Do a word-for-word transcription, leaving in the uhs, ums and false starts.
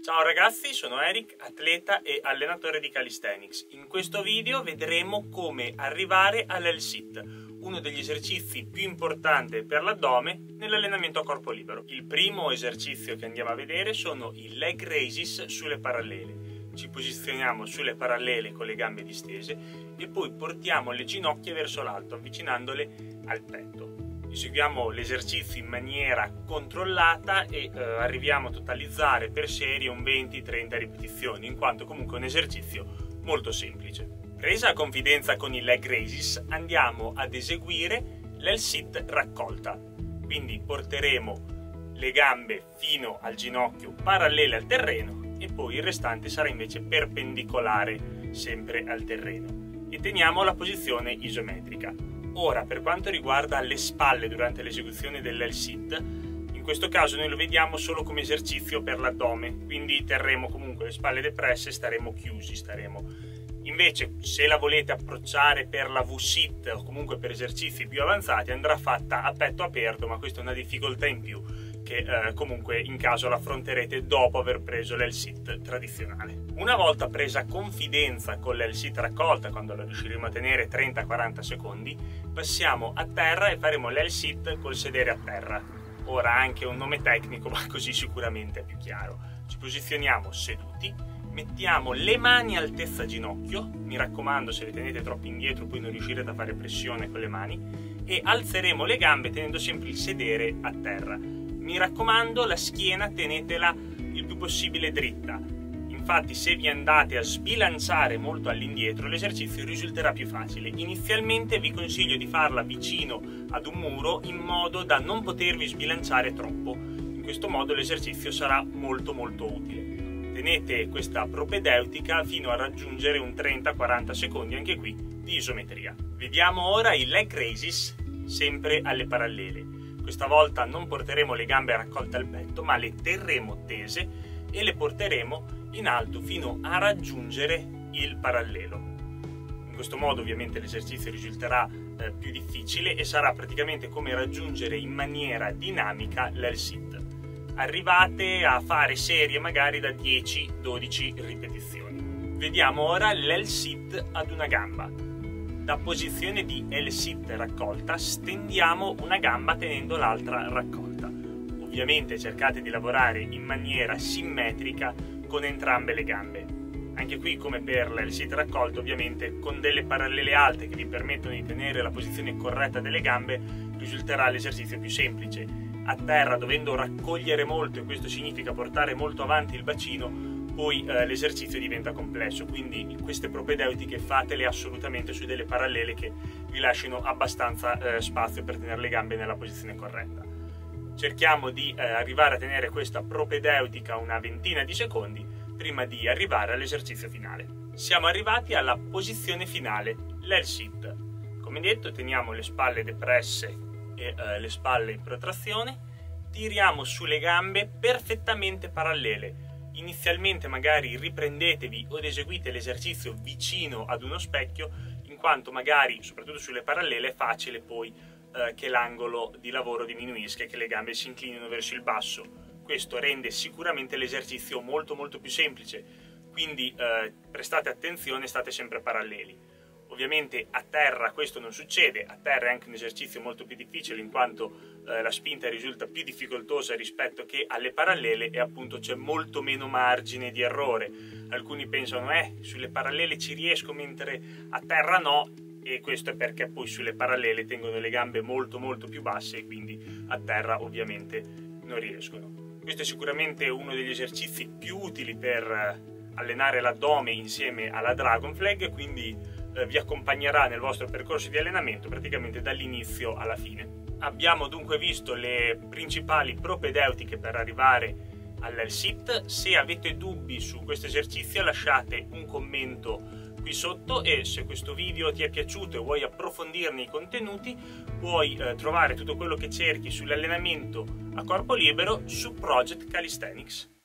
Ciao ragazzi, sono Eric, atleta e allenatore di calisthenics. In questo video vedremo come arrivare all'L sit, uno degli esercizi più importanti per l'addome nell'allenamento a corpo libero. Il primo esercizio che andiamo a vedere sono i leg raises sulle parallele. Ci posizioniamo sulle parallele con le gambe distese e poi portiamo le ginocchia verso l'alto, avvicinandole al petto. Eseguiamo l'esercizio in maniera controllata e eh, arriviamo a totalizzare per serie un venti trenta ripetizioni, in quanto comunque è un esercizio molto semplice. Presa confidenza con i leg raises, andiamo ad eseguire l'L sit raccolta. Quindi porteremo le gambe fino al ginocchio parallele al terreno e poi il restante sarà invece perpendicolare sempre al terreno. E teniamo la posizione isometrica. Ora, per quanto riguarda le spalle durante l'esecuzione dell'L sit, in questo caso noi lo vediamo solo come esercizio per l'addome, quindi terremo comunque le spalle depresse e staremo chiusi, staremo. Invece, se la volete approcciare per la V sit o comunque per esercizi più avanzati, andrà fatta a petto aperto, ma questa è una difficoltà in più che eh, comunque in caso l'affronterete dopo aver preso l'L sit tradizionale. Una volta presa confidenza con l'L sit raccolta, quando la riusciremo a tenere trenta quaranta secondi, passiamo a terra e faremo l'L sit col sedere a terra. Ora ha anche un nome tecnico, ma così sicuramente è più chiaro. Ci posizioniamo seduti, mettiamo le mani altezza ginocchio, mi raccomando, se le tenete troppo indietro poi non riuscirete a fare pressione con le mani, e alzeremo le gambe tenendo sempre il sedere a terra. Mi raccomando, la schiena tenetela il più possibile dritta. Infatti, se vi andate a sbilanciare molto all'indietro, l'esercizio risulterà più facile. Inizialmente vi consiglio di farla vicino ad un muro in modo da non potervi sbilanciare troppo. In questo modo l'esercizio sarà molto molto utile. Tenete questa propedeutica fino a raggiungere un trenta quaranta secondi, anche qui di isometria. Vediamo ora i leg raises sempre alle parallele. Questa volta non porteremo le gambe raccolte al petto, ma le terremo tese e le porteremo in alto fino a raggiungere il parallelo. In questo modo ovviamente l'esercizio risulterà eh, più difficile e sarà praticamente come raggiungere in maniera dinamica l'L sit. Arrivate a fare serie magari da dieci dodici ripetizioni. Vediamo ora l'L sit ad una gamba. Da posizione di L sit raccolta stendiamo una gamba tenendo l'altra raccolta. Ovviamente cercate di lavorare in maniera simmetrica con entrambe le gambe. Anche qui, come per l'L sit raccolta, ovviamente con delle parallele alte che vi permettono di tenere la posizione corretta delle gambe, risulterà l'esercizio più semplice. A terra, dovendo raccogliere molto, e questo significa portare molto avanti il bacino, poi eh, l'esercizio diventa complesso, quindi queste propedeutiche fatele assolutamente su delle parallele che vi lasciano abbastanza eh, spazio per tenere le gambe nella posizione corretta. Cerchiamo di eh, arrivare a tenere questa propedeutica una ventina di secondi prima di arrivare all'esercizio finale. Siamo arrivati alla posizione finale, l'L sit. Come detto, teniamo le spalle depresse e eh, le spalle in protrazione, tiriamo sulle gambe perfettamente parallele. Inizialmente magari riprendetevi o eseguite l'esercizio vicino ad uno specchio, in quanto magari, soprattutto sulle parallele, è facile poi eh, che l'angolo di lavoro diminuisca e che le gambe si inclinino verso il basso. Questo rende sicuramente l'esercizio molto molto più semplice, quindi eh, prestate attenzione, state sempre paralleli. Ovviamente a terra questo non succede, a terra è anche un esercizio molto più difficile in quanto eh, la spinta risulta più difficoltosa rispetto che alle parallele e appunto c'è molto meno margine di errore. Alcuni pensano eh sulle parallele ci riesco mentre a terra no, e questo è perché poi sulle parallele tengono le gambe molto molto più basse e quindi a terra ovviamente non riescono. Questo è sicuramente uno degli esercizi più utili per allenare l'addome insieme alla Dragon Flag, quindi vi accompagnerà nel vostro percorso di allenamento praticamente dall'inizio alla fine. Abbiamo dunque visto le principali propedeutiche per arrivare all'L sit. Se avete dubbi su questo esercizio lasciate un commento qui sotto e se questo video ti è piaciuto e vuoi approfondirne i contenuti puoi eh, trovare tutto quello che cerchi sull'allenamento a corpo libero su Project Calisthenics.